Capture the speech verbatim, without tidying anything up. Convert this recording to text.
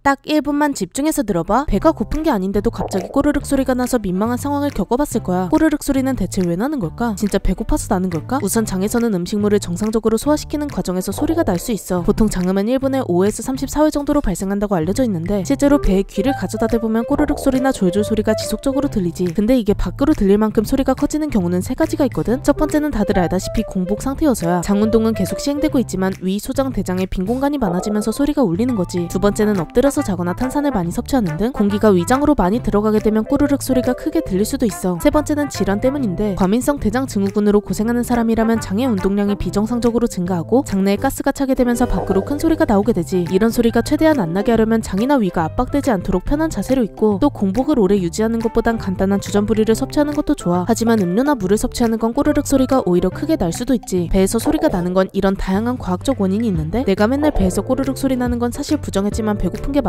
딱 일 분만 집중해서 들어봐. 배가 고픈 게 아닌데도 갑자기 꼬르륵 소리가 나서 민망한 상황을 겪어봤을 거야. 꼬르륵 소리는 대체 왜 나는 걸까? 진짜 배고파서 나는 걸까? 우선 장에서는 음식물을 정상적으로 소화시키는 과정에서 소리가 날 수 있어. 보통 장음은 일 분에 오에서 삼십사 회 정도로 발생한다고 알려져 있는데 실제로 배에 귀를 가져다 대보면 꼬르륵 소리나 졸졸 소리가 지속적으로 들리지. 근데 이게 밖으로 들릴 만큼 소리가 커지는 경우는 세 가지가 있거든. 첫 번째는 다들 알다시피 공복 상태여서야. 장 운동은 계속 시행되고 있지만 위, 소장, 대장에 빈 공간이 많아지면서 소리가 울리는 거지. 두 번째는 엎드려서 자거나 탄산을 많이 섭취하는 등 공기가 위장으로 많이 들어가게 되면 꼬르륵 소리가 크게 들릴 수도 있어. 세 번째는 질환 때문인데 과민성 대장 증후군으로 고생하는 사람이라면 장의 운동량이 비정상적으로 증가하고 장내에 가스가 차게 되면서 밖으로 큰 소리가 나오게 되지. 이런 소리가 최대한 안 나게 하려면 장이나 위가 압박되지 않도록 편한 자세로 있고, 또 공복을 오래 유지하는 것보단 간단한 주전부리를 섭취하는 것도 좋아. 하지만 음료나 물을 섭취하는 건 꼬르륵 소리가 오히려 크게 날 수도 있지. 배에서 소리가 나는 건 이런 다양한 과학적 원인이 있는데 내가 맨날 배에서 꼬르륵 소리 나는 건 사실 부정했지만 배고픈 게